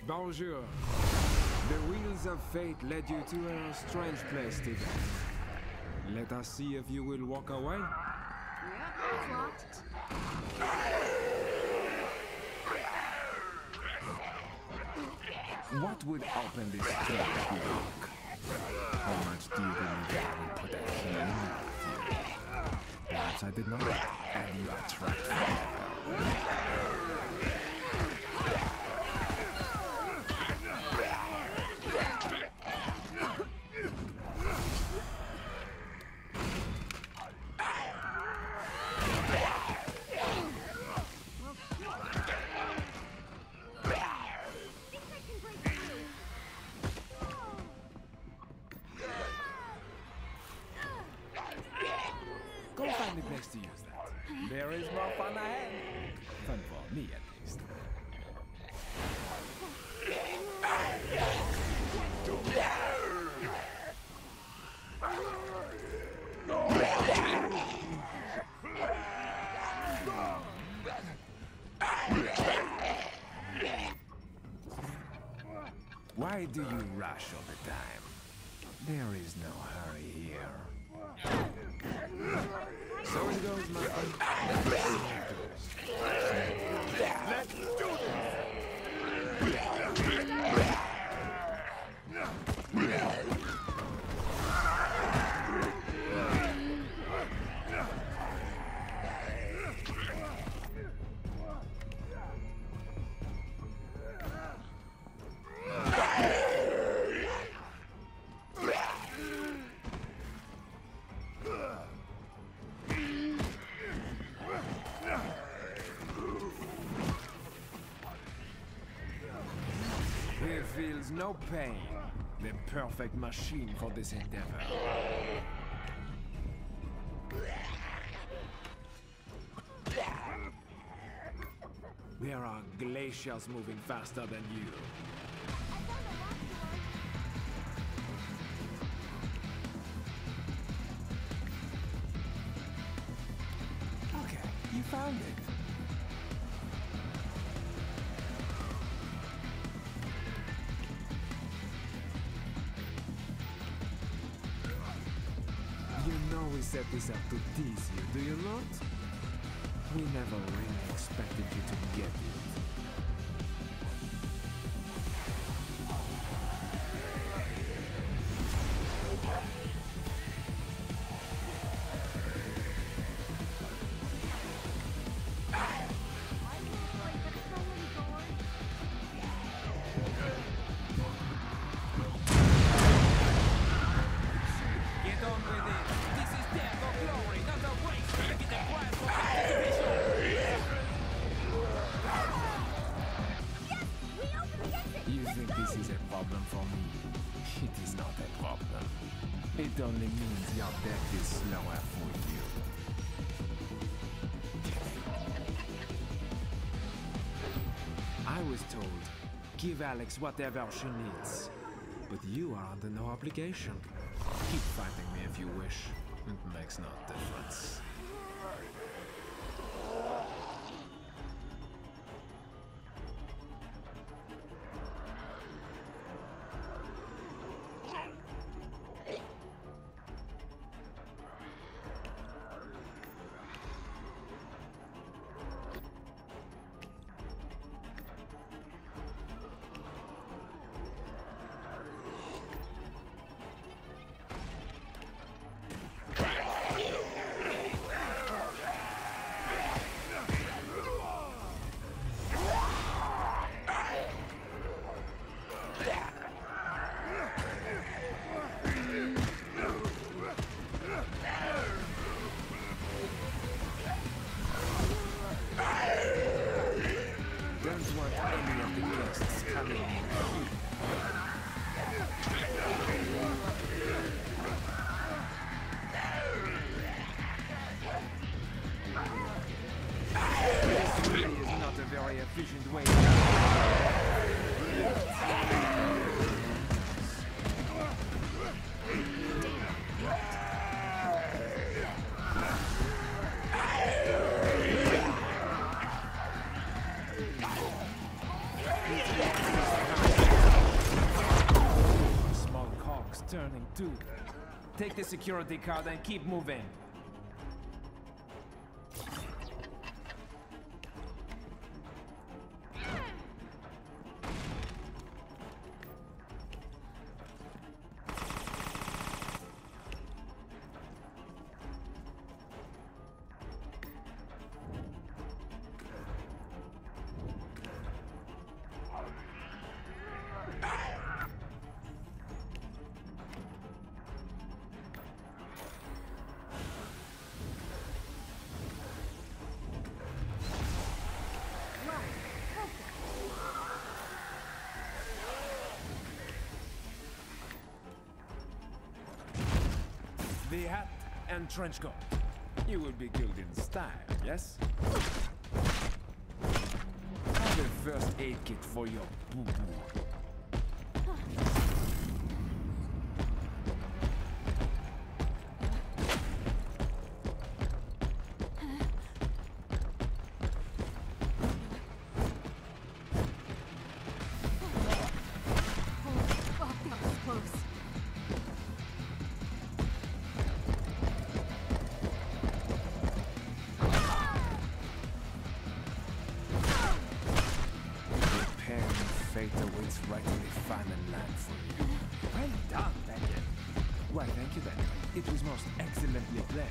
Bonjour. The wheels of fate led you to a strange place today. Let us see if you will walk away. Yep, locked. What would open this door lock? How much do you believe I will put a key in it? Perhaps I did not, and you are trapped forever. Go find a place to use that. There is more fun ahead. Fun for me, at least. Why do you rush all the time? There is no hurry here. So it goes, my friend. Let's do He feels no pain. The perfect machine for this endeavor. There are glaciers moving faster than you. Okay, you found it. You know we set this up to tease you, do you not? We never really expected you to get it. You think this is a problem for me? It is not a problem. It only means your death is slower for you. I was told, give Alex whatever she needs. But you are under no obligation. Keep fighting me if you wish. It makes no difference. returning too. Take the security card and keep moving. The hat and trench coat. You will be killed in style, yes? Have a first aid kit for your boo-boo. Fate awaits right in the final land for you. Well done, Daniel. Why, thank you, Daniel. It was most excellently played.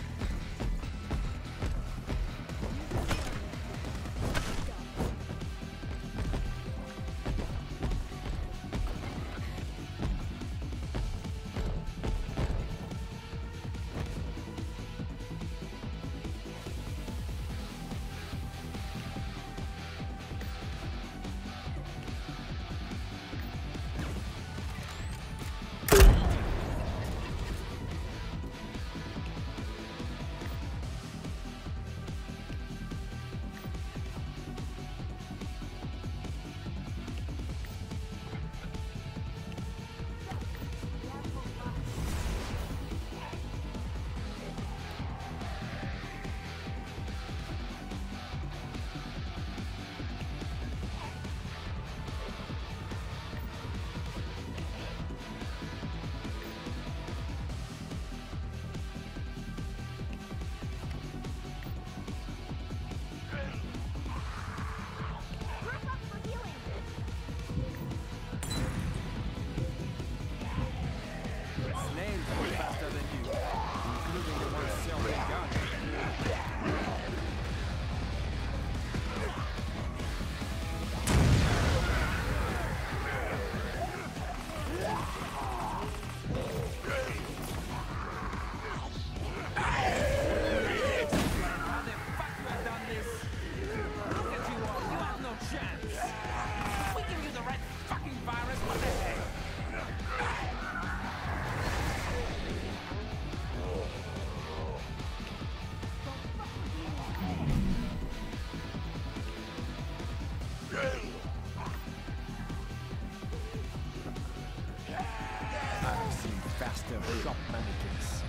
I've seen faster shop mannequins.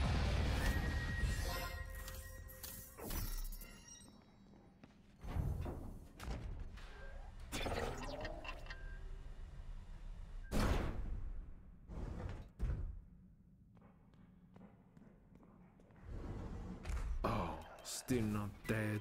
Oh, still not dead.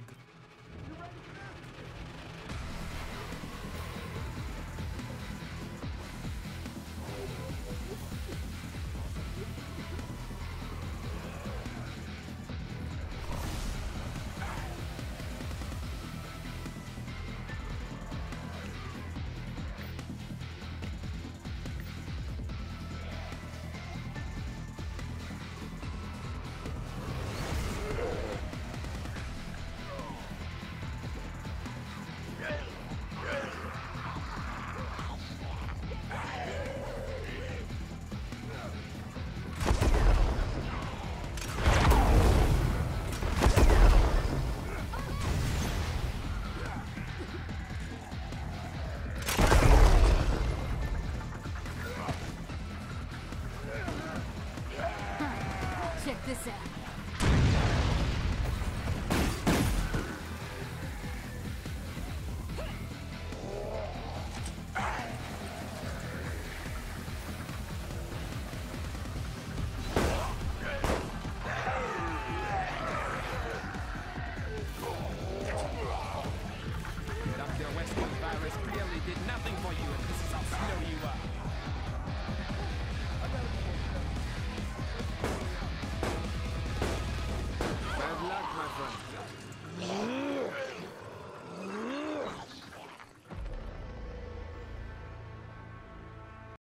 Check this out.